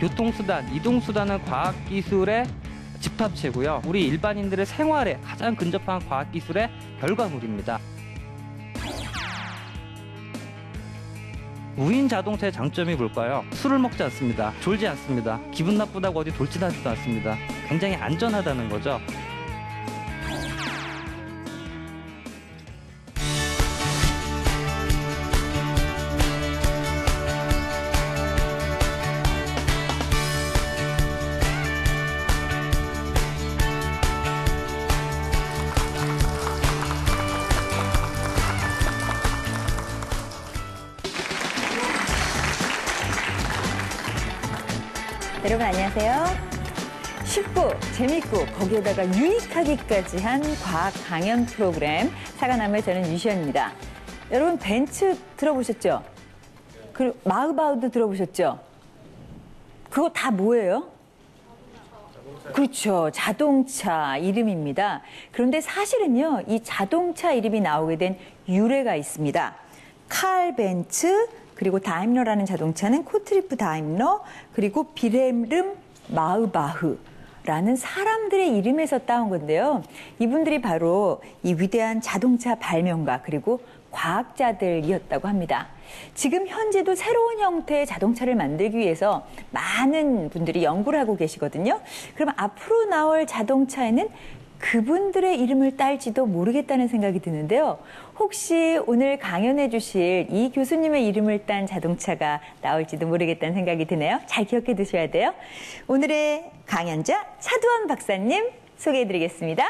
교통수단, 이동수단은 과학기술의 집합체고요. 우리 일반인들의 생활에 가장 근접한 과학기술의 결과물입니다. 무인 자동차의 장점이 뭘까요? 술을 먹지 않습니다. 졸지 않습니다. 기분 나쁘다고 어디 돌진하지도 않습니다. 굉장히 안전하다는 거죠. 여러분 안녕하세요. 쉽고 재밌고 거기에다가 유익하기까지 한 과학 강연 프로그램 사과나무의 저는 유시연입니다. 여러분 벤츠 들어보셨죠? 그리고 마흐바흐도 들어보셨죠? 그거 다 뭐예요? 그렇죠. 자동차 이름입니다. 그런데 사실은요, 이 자동차 이름이 나오게 된 유래가 있습니다. 칼 벤츠, 그리고 다임러라는 자동차는 코트리프 다임러, 그리고 빌헬름 마흐바흐라는 사람들의 이름에서 따온 건데요. 이분들이 바로 이 위대한 자동차 발명가 그리고 과학자들이었다고 합니다. 지금 현재도 새로운 형태의 자동차를 만들기 위해서 많은 분들이 연구를 하고 계시거든요. 그럼 앞으로 나올 자동차에는 그분들의 이름을 딸지도 모르겠다는 생각이 드는데요. 혹시 오늘 강연해 주실 이 교수님의 이름을 딴 자동차가 나올지도 모르겠다는 생각이 드네요. 잘 기억해 두셔야 돼요. 오늘의 강연자 차두원 박사님 소개해 드리겠습니다.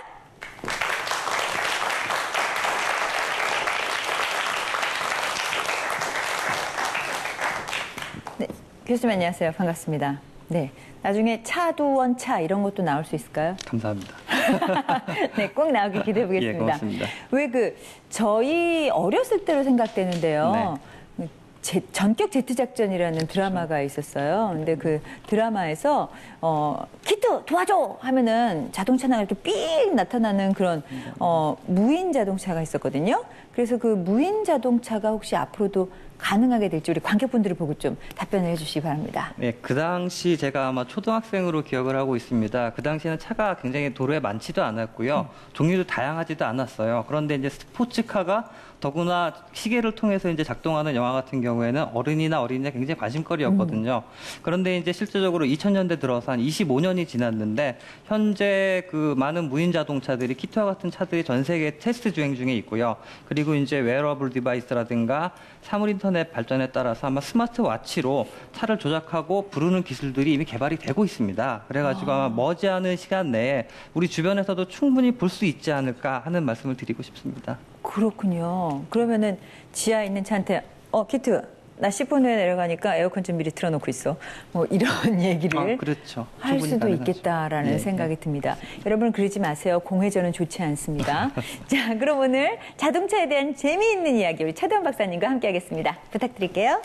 네, 교수님 안녕하세요. 반갑습니다. 네, 나중에 차두원 차 이런 것도 나올 수 있을까요? 감사합니다. 네, 꼭 나오길 기대해 보겠습니다. 예, 고맙습니다. 왜 저희 어렸을 때로 생각되는데요. 네. 전격 제트작전이라는 드라마가 있었어요. 근데 그 드라마에서 키트 도와줘 하면은 자동차가 이렇게 삑 나타나는 그런 무인 자동차가 있었거든요. 그래서 그 무인 자동차가 혹시 앞으로도 가능하게 될지 우리 관객분들을 보고 좀 답변을 해주시기 바랍니다. 네, 그 당시 제가 아마 초등학생으로 기억을 하고 있습니다. 그 당시에는 차가 굉장히 도로에 많지도 않았고요. 종류도 다양하지도 않았어요. 그런데 이제 스포츠카가 더구나 시계를 통해서 이제 작동하는 영화 같은 경우에는 어른이나 어린이가 굉장히 관심거리였거든요. 그런데 이제 실제적으로 2000년대 들어서 한 25년이 지났는데 현재 그 많은 무인 자동차들이 키트와 같은 차들이 전 세계 테스트 주행 중에 있고요. 그리고 이제 웨어러블 디바이스라든가 사물 인터넷 발전에 따라서 아마 스마트워치로 차를 조작하고 부르는 기술들이 이미 개발이 되고 있습니다. 그래가지고 아마 머지않은 시간 내에 우리 주변에서도 충분히 볼 수 있지 않을까 하는 말씀을 드리고 싶습니다. 그렇군요. 그러면은 지하에 있는 차한테 키트 나 10분 후에 내려가니까 에어컨 좀 미리 틀어놓고 있어. 뭐 이런 얘기를 그렇죠. 할 수도 가능하죠. 있겠다라는 예, 생각이 듭니다. 여러분 그러지 마세요. 공회전은 좋지 않습니다. 자, 그럼 오늘 자동차에 대한 재미있는 이야기 우리 차두원 박사님과 함께하겠습니다. 부탁드릴게요.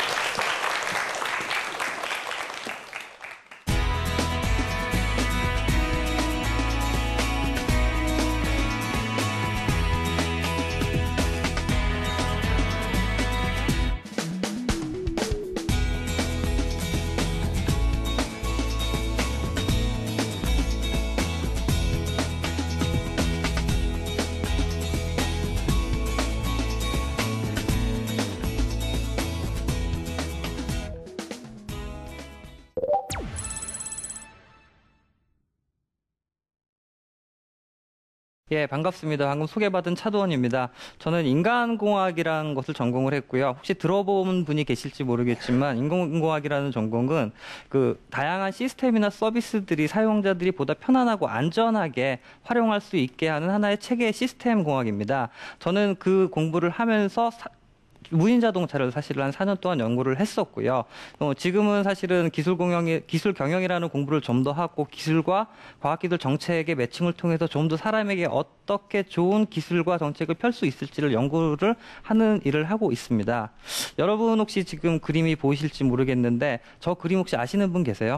예, 반갑습니다. 방금 소개받은 차두원입니다. 저는 인간공학이라는 것을 전공을 했고요. 혹시 들어본 분이 계실지 모르겠지만 인간공학이라는 전공은 그 다양한 시스템이나 서비스들이 사용자들이 보다 편안하고 안전하게 활용할 수 있게 하는 하나의 체계 시스템 공학입니다. 저는 그 공부를 하면서 무인 자동차를 사실 한 4년 동안 연구를 했었고요. 지금은 사실은 기술 경영이라는 공부를 좀 더 하고 기술과 과학기술 정책의 매칭을 통해서 좀 더 사람에게 어떻게 좋은 기술과 정책을 펼 수 있을지를 연구를 하는 일을 하고 있습니다. 여러분 혹시 지금 그림이 보이실지 모르겠는데 저 그림 혹시 아시는 분 계세요?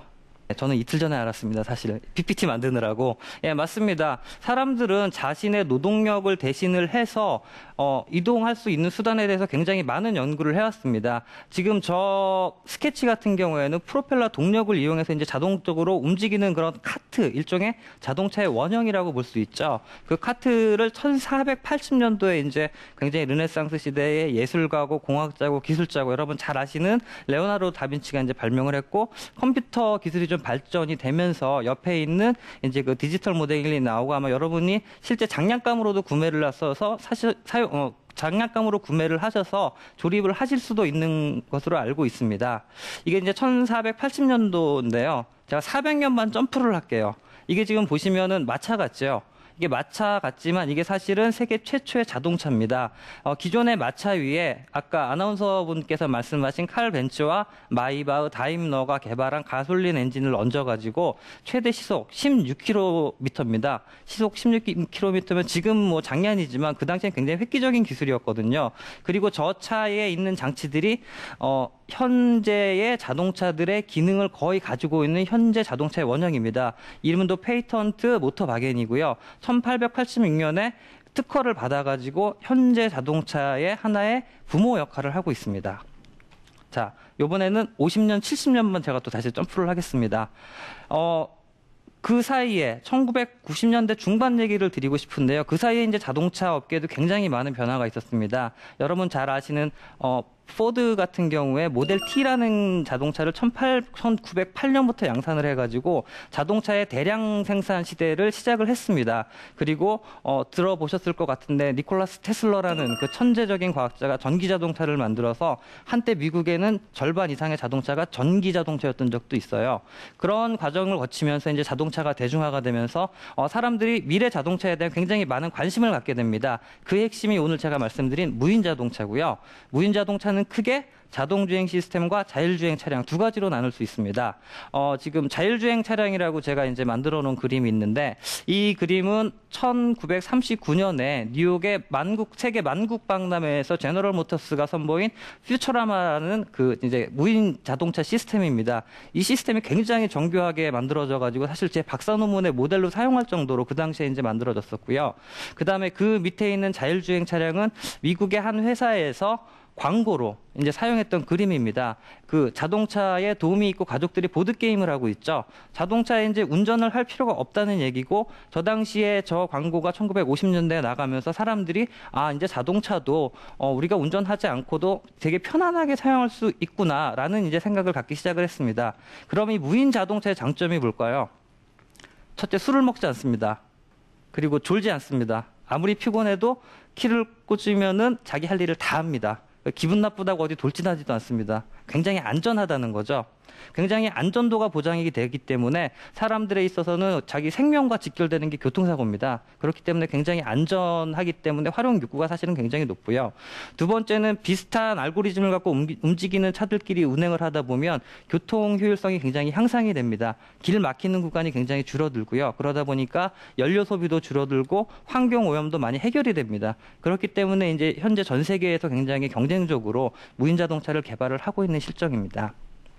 저는 이틀 전에 알았습니다. 사실 PPT 만드느라고. 예, 맞습니다. 사람들은 자신의 노동력을 대신을 해서 이동할 수 있는 수단에 대해서 굉장히 많은 연구를 해왔습니다. 지금 저 스케치 같은 경우에는 프로펠러 동력을 이용해서 이제 자동적으로 움직이는 그런 카트, 일종의 자동차의 원형이라고 볼 수 있죠. 그 카트를 1480년도에 이제 굉장히 르네상스 시대의 예술가고 공학자고 기술자고 여러분 잘 아시는 레오나르도 다빈치가 이제 발명을 했고, 컴퓨터 기술이 좀 발전이 되면서 옆에 있는 이제 그 디지털 모델링이 나오고, 아마 여러분이 실제 장난감으로도 구매를 하셔서 사실 장난감으로 구매를 하셔서 조립을 하실 수도 있는 것으로 알고 있습니다. 이게 이제 1480년도인데요. 제가 400년만 점프를 할게요. 이게 지금 보시면은 마차 같죠? 이게 마차 같지만 이게 사실은 세계 최초의 자동차입니다. 기존의 마차 위에 아까 아나운서분께서 말씀하신 칼 벤츠와 마이바흐 다임러가 개발한 가솔린 엔진을 얹어가지고 최대 시속 16km입니다. 시속 16km면 지금 뭐 장난이지만 그 당시엔 굉장히 획기적인 기술이었거든요. 그리고 저 차에 있는 장치들이 현재의 자동차들의 기능을 거의 가지고 있는 현재 자동차의 원형입니다. 이름도 페이턴트 모터바겐이고요. 1886년에 특허를 받아가지고 현재 자동차의 하나의 부모 역할을 하고 있습니다. 자, 이번에는 50년, 70년만 제가 또 다시 점프를 하겠습니다. 그 사이에 1990년대 중반 얘기를 드리고 싶은데요. 그 사이에 이제 자동차 업계에도 굉장히 많은 변화가 있었습니다. 여러분 잘 아시는 포드 같은 경우에 모델 T라는 자동차를 1908년부터 양산을 해가지고 자동차의 대량 생산 시대를 시작을 했습니다. 그리고 들어보셨을 것 같은데 니콜라스 테슬러라는 그 천재적인 과학자가 전기 자동차를 만들어서 한때 미국에는 절반 이상의 자동차가 전기 자동차였던 적도 있어요. 그런 과정을 거치면서 이제 자동차가 대중화가 되면서 사람들이 미래 자동차에 대한 굉장히 많은 관심을 갖게 됩니다. 그 핵심이 오늘 제가 말씀드린 무인 자동차고요. 무인 자동차는 크게 자동주행 시스템과 자율주행 차량 두 가지로 나눌 수 있습니다. 지금 자율주행 차량이라고 제가 이제 만들어 놓은 그림이 있는데, 이 그림은 1939년에 뉴욕의 세계 만국박람회에서 제너럴 모터스가 선보인 퓨처라마라는 그 이제 무인 자동차 시스템입니다. 이 시스템이 굉장히 정교하게 만들어져 가지고 사실 제 박사 논문의 모델로 사용할 정도로 그 당시에 이제 만들어졌었고요. 그 다음에 그 밑에 있는 자율주행 차량은 미국의 한 회사에서 광고로 이제 사용했던 그림입니다. 그 자동차에 도움이 있고 가족들이 보드게임을 하고 있죠. 자동차에 이제 운전을 할 필요가 없다는 얘기고, 저 당시에 저 광고가 1950년대에 나가면서 사람들이 이제 자동차도 우리가 운전하지 않고도 되게 편안하게 사용할 수 있구나라는 이제 생각을 갖기 시작을 했습니다. 그럼 이 무인 자동차의 장점이 뭘까요? 첫째, 술을 먹지 않습니다. 그리고 졸지 않습니다. 아무리 피곤해도 키를 꽂으면은 자기 할 일을 다 합니다. 기분 나쁘다고 어디 돌진하지도 않습니다. 굉장히 안전하다는 거죠. 굉장히 안전도가 보장이 되기 때문에 사람들에 있어서는 자기 생명과 직결되는 게 교통사고입니다. 그렇기 때문에 굉장히 안전하기 때문에 활용 욕구가 사실은 굉장히 높고요. 두 번째는 비슷한 알고리즘을 갖고 움직이는 차들끼리 운행을 하다 보면 교통 효율성이 굉장히 향상이 됩니다. 길 막히는 구간이 굉장히 줄어들고요. 그러다 보니까 연료 소비도 줄어들고 환경 오염도 많이 해결이 됩니다. 그렇기 때문에 이제 현재 전 세계에서 굉장히 경쟁적으로 무인 자동차를 개발을 하고 있는 실정입니다.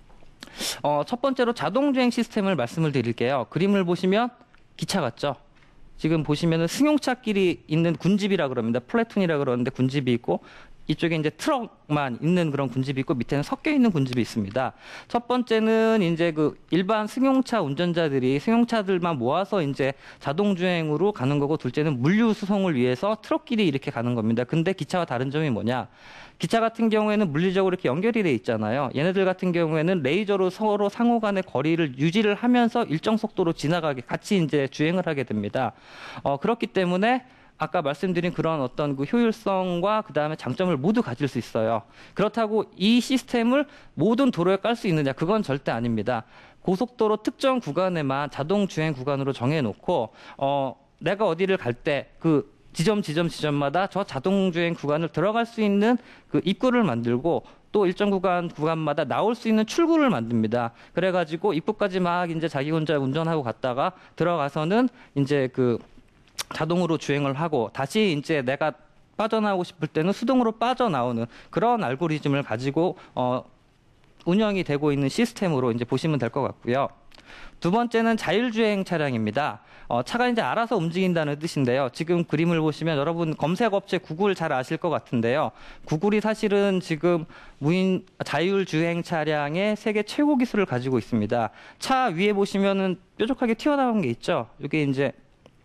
첫 번째로 자동주행 시스템을 말씀을 드릴게요. 그림을 보시면 기차 같죠? 지금 보시면은 승용차끼리 있는 군집이라 그럽니다. 플래툰이라 그러는데 군집이 있고, 이쪽에 이제 트럭만 있는 그런 군집이 있고, 밑에는 섞여 있는 군집이 있습니다. 첫 번째는 이제 그 일반 승용차 운전자들이 승용차들만 모아서 이제 자동주행으로 가는 거고, 둘째는 물류 수송을 위해서 트럭끼리 이렇게 가는 겁니다. 근데 기차와 다른 점이 뭐냐? 기차 같은 경우에는 물리적으로 이렇게 연결이 돼 있잖아요. 얘네들 같은 경우에는 레이저로 서로 상호 간의 거리를 유지를 하면서 일정 속도로 지나가게 같이 이제 주행을 하게 됩니다. 그렇기 때문에 아까 말씀드린 그런 어떤 그 효율성과 그 다음에 장점을 모두 가질 수 있어요. 그렇다고 이 시스템을 모든 도로에 깔 수 있느냐? 그건 절대 아닙니다. 고속도로 특정 구간에만 자동 주행 구간으로 정해놓고, 내가 어디를 갈 때 그 지점마다 저 자동주행 구간을 들어갈 수 있는 그 입구를 만들고, 또 일정 구간마다 나올 수 있는 출구를 만듭니다. 그래가지고 입구까지 막 이제 자기 혼자 운전하고 갔다가 들어가서는 이제 그 자동으로 주행을 하고, 다시 이제 내가 빠져나오고 싶을 때는 수동으로 빠져나오는 그런 알고리즘을 가지고 운영이 되고 있는 시스템으로 이제 보시면 될 것 같고요. 두 번째는 자율주행 차량입니다. 차가 이제 알아서 움직인다는 뜻인데요. 지금 그림을 보시면 여러분 검색 업체 구글 잘 아실 것 같은데요. 구글이 사실은 지금 무인 자율주행 차량의 세계 최고 기술을 가지고 있습니다. 차 위에 보시면은 뾰족하게 튀어나온 게 있죠. 이게 이제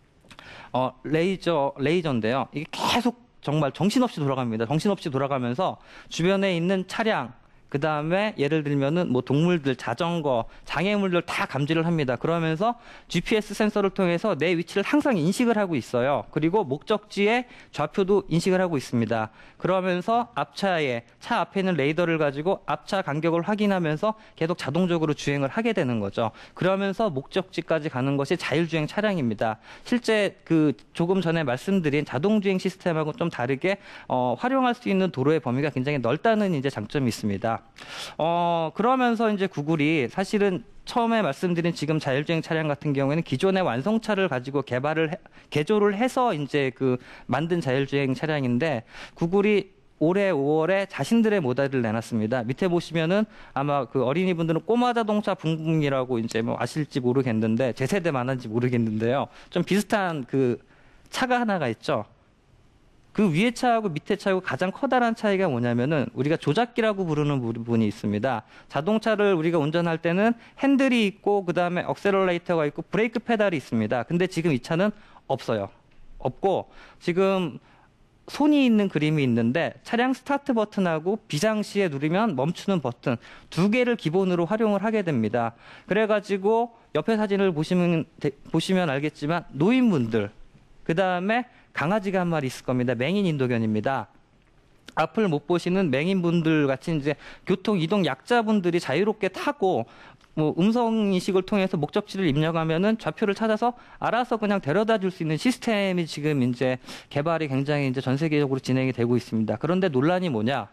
레이저인데요. 이게 계속 정말 정신없이 돌아갑니다. 정신없이 돌아가면서 주변에 있는 차량, 그 다음에 예를 들면은 뭐 동물들, 자전거, 장애물들 다 감지를 합니다. 그러면서 GPS 센서를 통해서 내 위치를 항상 인식을 하고 있어요. 그리고 목적지의 좌표도 인식을 하고 있습니다. 그러면서 차 앞에 있는 레이더를 가지고 앞차 간격을 확인하면서 계속 자동적으로 주행을 하게 되는 거죠. 그러면서 목적지까지 가는 것이 자율주행 차량입니다. 실제 조금 전에 말씀드린 자동주행 시스템하고 좀 다르게 활용할 수 있는 도로의 범위가 굉장히 넓다는 이제 장점이 있습니다. 그러면서 이제 구글이 사실은 처음에 말씀드린 지금 자율주행 차량 같은 경우에는 기존의 완성차를 가지고 개조를 해서 이제 만든 자율주행 차량인데, 구글이 올해 5월에 자신들의 모델을 내놨습니다. 밑에 보시면은 아마 어린이분들은 꼬마 자동차 붕붕이라고 이제 뭐 아실지 모르겠는데, 제 세대만 한지 모르겠는데요. 좀 비슷한 차가 하나가 있죠. 그 위에 차하고 밑에 차하고 가장 커다란 차이가 뭐냐면은 우리가 조작기라고 부르는 부분이 있습니다. 자동차를 우리가 운전할 때는 핸들이 있고 그다음에 억셀러레이터가 있고 브레이크 페달이 있습니다. 근데 지금 이 차는 없어요. 없고 지금 손이 있는 그림이 있는데 차량 스타트 버튼하고 비상시에 누르면 멈추는 버튼 두 개를 기본으로 활용을 하게 됩니다. 그래가지고 옆에 사진을 보시면 알겠지만 노인분들, 그 다음에 강아지가 한 마리 있을 겁니다. 맹인 인도견입니다. 앞을 못 보시는 맹인분들 같이 이제 교통 이동 약자분들이 자유롭게 타고 뭐 음성 인식을 통해서 목적지를 입력하면은 좌표를 찾아서 알아서 그냥 데려다 줄 수 있는 시스템이 지금 이제 개발이 굉장히 이제 전 세계적으로 진행이 되고 있습니다. 그런데 논란이 뭐냐?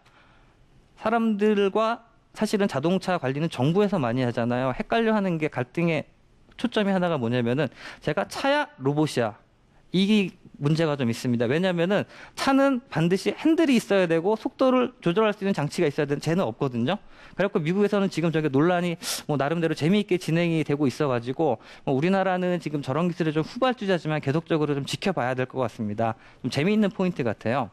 사람들과 사실은 자동차 관리는 정부에서 많이 하잖아요. 헷갈려 하는 게 갈등의 초점이 하나가 뭐냐면은 제가 차야 로봇이야. 이 문제가 좀 있습니다. 왜냐하면은 차는 반드시 핸들이 있어야 되고 속도를 조절할 수 있는 장치가 있어야 되는, 쟤는 없거든요. 그래갖고 미국에서는 지금 저게 논란이 뭐 나름대로 재미있게 진행이 되고 있어가지고 우리나라는 지금 저런 기술에 좀 후발주자지만 계속적으로 좀 지켜봐야 될 것 같습니다. 좀 재미있는 포인트 같아요.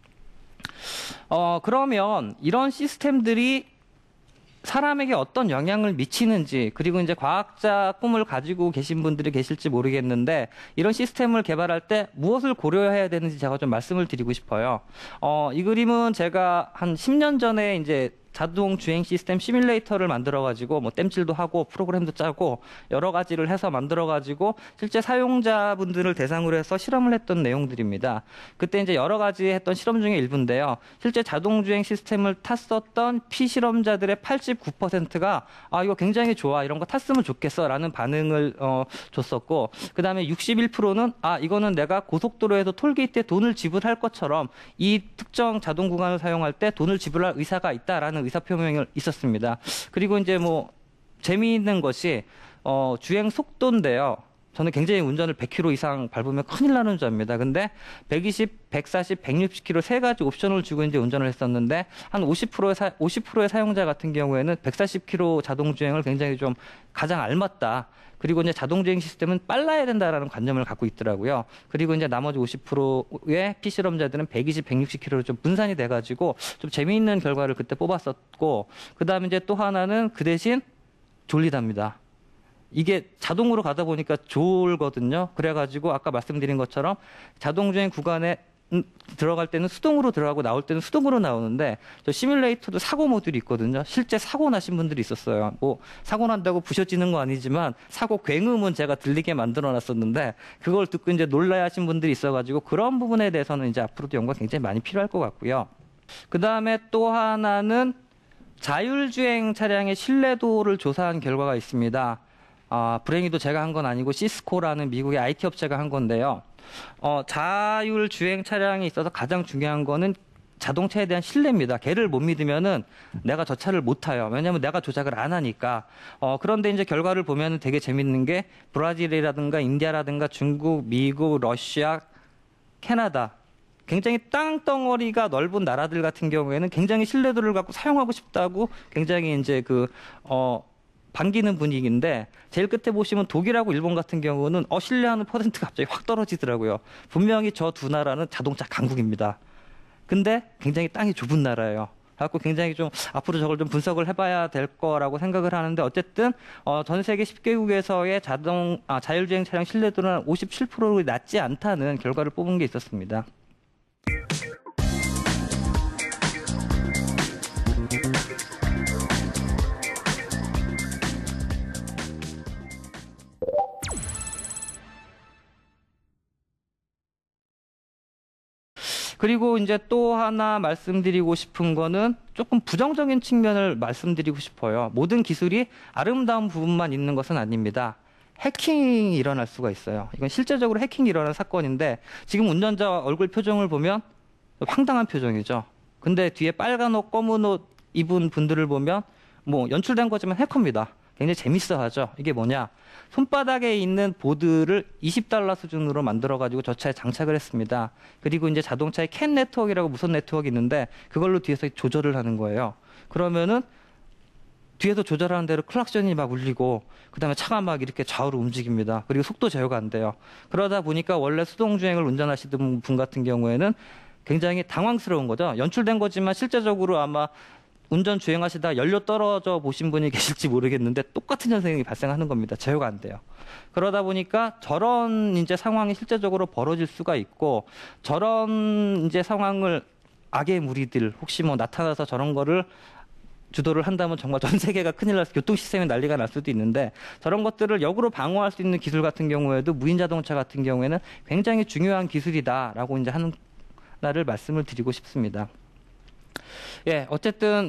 그러면 이런 시스템들이 사람에게 어떤 영향을 미치는지, 그리고 이제 과학자 꿈을 가지고 계신 분들이 계실지 모르겠는데 이런 시스템을 개발할 때 무엇을 고려해야 되는지 제가 좀 말씀을 드리고 싶어요. 이 그림은 제가 한 10년 전에 이제 자동 주행 시스템 시뮬레이터를 만들어가지고 뭐 땜질도 하고 프로그램도 짜고 여러 가지를 해서 만들어가지고 실제 사용자분들을 대상으로 해서 실험을 했던 내용들입니다. 그때 이제 여러 가지 했던 실험 중에 일부인데요. 실제 자동 주행 시스템을 탔었던 피실험자들의 89%가 이거 굉장히 좋아, 이런 거 탔으면 좋겠어라는 반응을 줬었고, 그 다음에 61%는 이거는 내가 고속도로에서 톨게이트에 돈을 지불할 것처럼 이 특정 자동 구간을 사용할 때 돈을 지불할 의사가 있다라는 의사표명이 있었습니다. 그리고 이제 뭐 재미있는 것이 주행 속도인데요. 저는 굉장히 운전을 100km 이상 밟으면 큰일 나는 줄 압니다. 근데 120, 140, 160km 세 가지 옵션을 주고 이제 운전을 했었는데 한 50%의 사용자 같은 경우에는 140km 자동 주행을 굉장히 좀 가장 알맞다. 그리고 이제 자동주행 시스템은 빨라야 된다라는 관념을 갖고 있더라고요. 그리고 이제 나머지 50%의 피실험자들은 120, 160km로 좀 분산이 돼가지고 좀 재미있는 결과를 그때 뽑았었고, 그 다음에 이제 또 하나는 그 대신 졸리답니다. 이게 자동으로 가다 보니까 졸거든요. 그래가지고 아까 말씀드린 것처럼 자동주행 구간에 들어갈 때는 수동으로 들어가고 나올 때는 수동으로 나오는데, 저 시뮬레이터도 사고 모듈이 있거든요. 실제 사고 나신 분들이 있었어요. 뭐 사고 난다고 부셔지는 거 아니지만 사고 굉음은 제가 들리게 만들어 놨었는데 그걸 듣고 이제 놀라하신 분들이 있어가지고 그런 부분에 대해서는 이제 앞으로도 연구가 굉장히 많이 필요할 것 같고요. 그 다음에 또 하나는 자율주행 차량의 신뢰도를 조사한 결과가 있습니다. 불행히도 제가 한 건 아니고 시스코라는 미국의 IT 업체가 한 건데요. 자율주행 차량에 있어서 가장 중요한 거는 자동차에 대한 신뢰입니다. 걔를 못 믿으면은 내가 저 차를 못 타요. 왜냐하면 내가 조작을 안 하니까. 그런데 이제 결과를 보면은 되게 재밌는 게 브라질이라든가 인디아라든가 중국, 미국, 러시아, 캐나다, 굉장히 땅덩어리가 넓은 나라들 같은 경우에는 굉장히 신뢰도를 갖고 사용하고 싶다고 굉장히 이제 반기는 분위기인데 제일 끝에 보시면 독일하고 일본 같은 경우는 신뢰하는 퍼센트가 갑자기 확 떨어지더라고요. 분명히 저 두 나라는 자동차 강국입니다. 근데 굉장히 땅이 좁은 나라예요. 그래서 굉장히 좀 앞으로 저걸 좀 분석을 해봐야 될 거라고 생각을 하는데 어쨌든 전 세계 10개국에서의 자율주행 차량 신뢰도는 57%로 낮지 않다는 결과를 뽑은 게 있었습니다. 그리고 이제 또 하나 말씀드리고 싶은 거는 조금 부정적인 측면을 말씀드리고 싶어요. 모든 기술이 아름다운 부분만 있는 것은 아닙니다. 해킹이 일어날 수가 있어요. 이건 실제적으로 해킹이 일어난 사건인데 지금 운전자 얼굴 표정을 보면 황당한 표정이죠. 근데 뒤에 빨간 옷, 검은 옷 입은 분들을 보면 뭐 연출된 거지만 해커입니다. 굉장히 재밌어 하죠. 이게 뭐냐. 손바닥에 있는 보드를 $20 수준으로 만들어가지고 저 차에 장착을 했습니다. 그리고 이제 자동차에 캔 네트워크라고 무선 네트워크 있는데 그걸로 뒤에서 조절을 하는 거예요. 그러면은 뒤에서 조절하는 대로 클락션이 막 울리고 그다음에 차가 막 이렇게 좌우로 움직입니다. 그리고 속도 제어가 안 돼요. 그러다 보니까 원래 수동주행을 운전하시던 분 같은 경우에는 굉장히 당황스러운 거죠. 연출된 거지만 실제적으로 아마 운전 주행하시다 연료 떨어져 보신 분이 계실지 모르겠는데 똑같은 현상이 발생하는 겁니다. 제어가 안 돼요. 그러다 보니까 저런 이제 상황이 실제적으로 벌어질 수가 있고 저런 이제 상황을 악의 무리들 혹시 뭐 나타나서 저런 거를 주도를 한다면 정말 전 세계가 큰일 나서 교통 시스템에 난리가 날 수도 있는데 저런 것들을 역으로 방어할 수 있는 기술 같은 경우에도 무인 자동차 같은 경우에는 굉장히 중요한 기술이다라고 이제 하나를 말씀을 드리고 싶습니다. 예, 어쨌든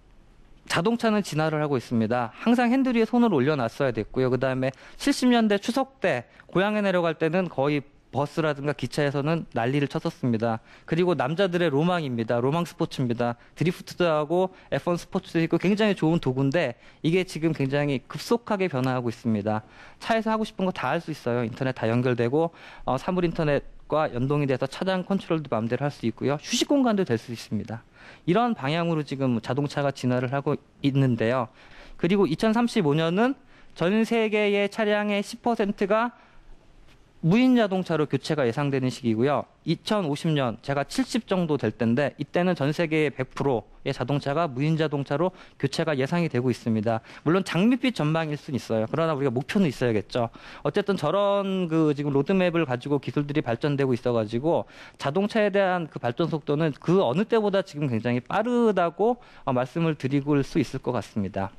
자동차는 진화를 하고 있습니다. 항상 핸들 위에 손을 올려놨어야 됐고요. 그 다음에 70년대 추석 때 고향에 내려갈 때는 거의 버스라든가 기차에서는 난리를 쳤었습니다. 그리고 남자들의 로망입니다. 로망 스포츠입니다. 드리프트도 하고 F1 스포츠도 있고 굉장히 좋은 도구인데 이게 지금 굉장히 급속하게 변화하고 있습니다. 차에서 하고 싶은 거 다 할 수 있어요. 인터넷 다 연결되고 사물 인터넷과 연동이 돼서 차량 컨트롤도 마음대로 할 수 있고요. 휴식 공간도 될 수 있습니다. 이런 방향으로 지금 자동차가 진화를 하고 있는데요. 그리고 2035년은 전 세계의 차량의 10%가 무인 자동차로 교체가 예상되는 시기고요. 2050년 제가 70 정도 될 텐데 이때는 전 세계의 100%의 자동차가 무인 자동차로 교체가 예상이 되고 있습니다. 물론 장밋빛 전망일 수는 있어요. 그러나 우리가 목표는 있어야겠죠. 어쨌든 저런 지금 로드맵을 가지고 기술들이 발전되고 있어가지고 자동차에 대한 그 발전 속도는 그 어느 때보다 지금 굉장히 빠르다고 말씀을 드릴 수 있을 것 같습니다.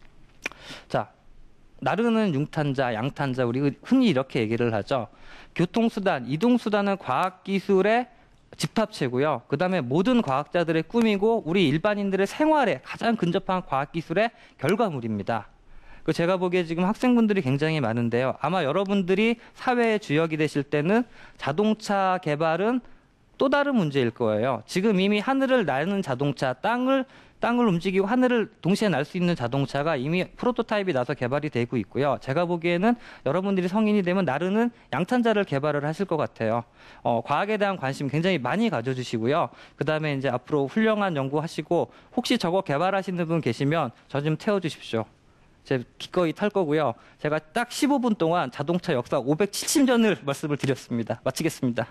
자. 나르는 융탄자, 양탄자, 우리 흔히 이렇게 얘기를 하죠. 교통수단, 이동수단은 과학기술의 집합체고요. 그 다음에 모든 과학자들의 꿈이고 우리 일반인들의 생활에 가장 근접한 과학기술의 결과물입니다. 제가 보기에 지금 학생분들이 굉장히 많은데요. 아마 여러분들이 사회의 주역이 되실 때는 자동차 개발은 또 다른 문제일 거예요. 지금 이미 하늘을 나는 자동차, 땅을 움직이고 하늘을 동시에 날 수 있는 자동차가 이미 프로토타입이 나서 개발이 되고 있고요. 제가 보기에는 여러분들이 성인이 되면 나르는 양탄자를 개발을 하실 것 같아요. 과학에 대한 관심 굉장히 많이 가져주시고요. 그 다음에 이제 앞으로 훌륭한 연구하시고 혹시 저거 개발하시는 분 계시면 저 좀 태워주십시오. 제가 기꺼이 탈 거고요. 제가 딱 15분 동안 자동차 역사 570년을 말씀을 드렸습니다. 마치겠습니다.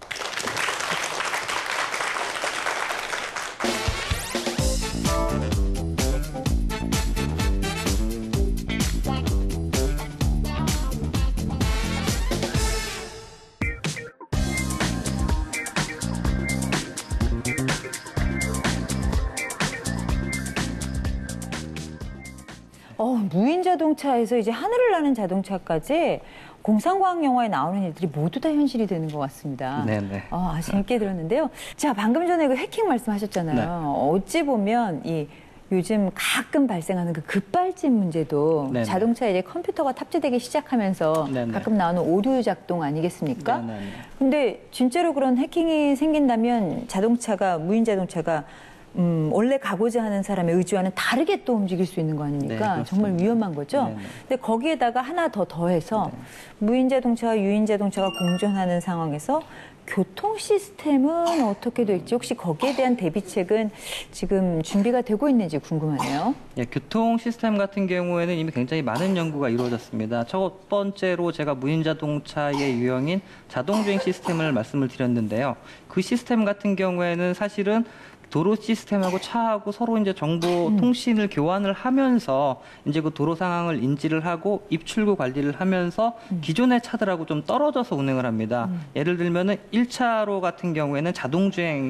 무인 자동차에서 이제 하늘을 나는 자동차까지 공상과학 영화에 나오는 일들이 모두 다 현실이 되는 것 같습니다. 네네. 재밌게 들었는데요. 자, 방금 전에 그 해킹 말씀하셨잖아요. 네. 어찌 보면 요즘 가끔 발생하는 그 급발진 문제도 네네. 자동차에 이제 컴퓨터가 탑재되기 시작하면서 네네. 가끔 나오는 오류 작동 아니겠습니까? 네네. 근데 진짜로 그런 해킹이 생긴다면 무인 자동차가 원래 가고자 하는 사람의 의지와는 다르게 또 움직일 수 있는 거 아닙니까? 네, 정말 위험한 거죠? 네네. 근데 거기에다가 하나 더 더해서 무인 자동차와 유인 자동차가 공존하는 상황에서 교통 시스템은 어떻게 될지 혹시 거기에 대한 대비책은 지금 준비가 되고 있는지 궁금하네요. 예, 교통 시스템 같은 경우에는 이미 굉장히 많은 연구가 이루어졌습니다. 첫 번째로 제가 무인 자동차의 유형인 자동주행 시스템을 말씀을 드렸는데요. 그 시스템 같은 경우에는 사실은 도로 시스템하고 차하고 서로 이제 정보 통신을 교환을 하면서 이제 그 도로 상황을 인지를 하고 입출구 관리를 하면서 기존의 차들하고 좀 떨어져서 운행을 합니다. 예를 들면은 1차로 같은 경우에는 자동주행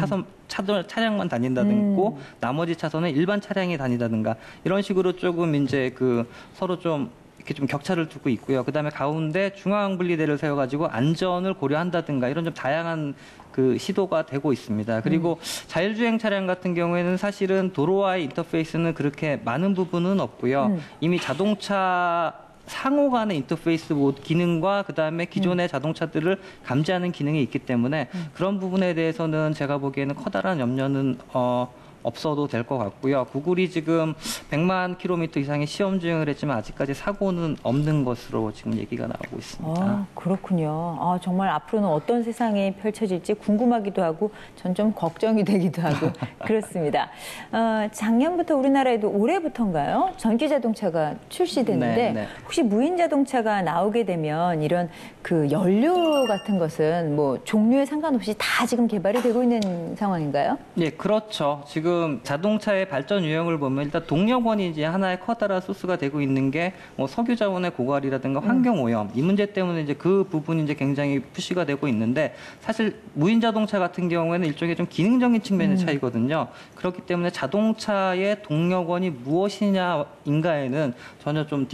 차량만 다닌다든가 나머지 차선은 일반 차량이 다니다든가 이런 식으로 조금 이제 그 서로 좀 이렇게 좀 격차를 두고 있고요. 그다음에 가운데 중앙 분리대를 세워가지고 안전을 고려한다든가 이런 좀 다양한 그 시도가 되고 있습니다. 그리고 자율주행 차량 같은 경우에는 사실은 도로와의 인터페이스는 그렇게 많은 부분은 없고요. 이미 자동차 상호 간의 인터페이스 기능과 그다음에 기존의 자동차들을 감지하는 기능이 있기 때문에 그런 부분에 대해서는 제가 보기에는 커다란 염려는 없어도 될 것 같고요. 구글이 지금 100만 킬로미터 이상의 시험 주행을 했지만 아직까지 사고는 없는 것으로 지금 얘기가 나오고 있습니다. 그렇군요. 정말 앞으로는 어떤 세상이 펼쳐질지 궁금하기도 하고 전 좀 걱정이 되기도 하고 그렇습니다. 작년부터 우리나라에도 올해부터인가요? 전기 자동차가 출시됐는데 네. 혹시 무인 자동차가 나오게 되면 이런 그 연료 같은 것은 뭐 종류에 상관없이 다 지금 개발이 되고 있는 상황인가요? 네, 그렇죠. 지금 자동차의 발전 유형을 보면 일단 동력원이 이제 하나의 커다란 소스가 되고 있는 게 뭐 석유 자원의 고갈이라든가 환경 오염 이 문제 때문에 이제 그 부분이 이제 굉장히 푸시가 되고 있는데 사실 무인 자동차 같은 경우에는 일종의 좀 기능적인 측면의 차이거든요. 그렇기 때문에 자동차의 동력원이 무엇이냐인가에는 전혀 좀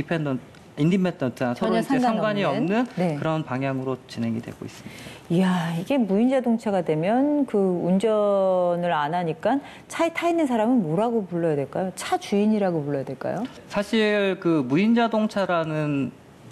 인디펜던트한 서로 이제 상관이 없는 네. 그런 방향으로 진행이 되고 있습니다. 이야, 이게 무인 자동차가 되면 그 운전을 안 하니까 차에 타 있는 사람은 뭐라고 불러야 될까요? 차 주인이라고 불러야 될까요? 사실 그 무인 자동차라는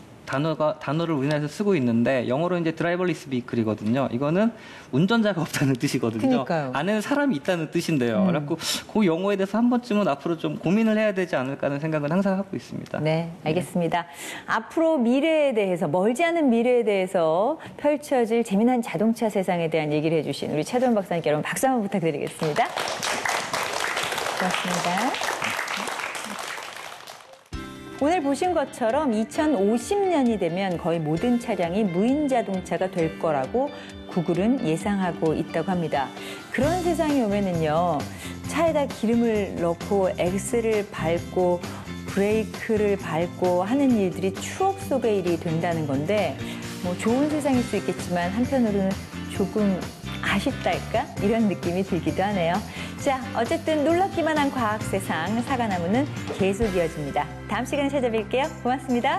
단어를 우리나라에서 쓰고 있는데 영어로 이제 드라이버리스 비클이거든요. 이거는 운전자가 없다는 뜻이거든요. 그러니까요. 안에는 사람이 있다는 뜻인데요. 그래갖고 그 용어에 대해서 한 번쯤은 앞으로 좀 고민을 해야 되지 않을까 하는 생각은 항상 하고 있습니다. 네, 알겠습니다. 앞으로 미래에 대해서, 멀지 않은 미래에 대해서 펼쳐질 재미난 자동차 세상에 대한 얘기를 해주신 우리 차도현 박사님께 여러분 박수 한번 부탁드리겠습니다. 고맙습니다. 오늘 보신 것처럼 2050년이 되면 거의 모든 차량이 무인 자동차가 될 거라고 구글은 예상하고 있다고 합니다. 그런 세상이 오면은요, 차에다 기름을 넣고 엑셀을 밟고 브레이크를 밟고 하는 일들이 추억 속의 일이 된다는 건데, 뭐 좋은 세상일 수 있겠지만 한편으로는 조금 아쉽달까? 이런 느낌이 들기도 하네요. 자, 어쨌든 놀랍기만 한 과학 세상 사과나무는 계속 이어집니다. 다음 시간에 찾아뵐게요. 고맙습니다.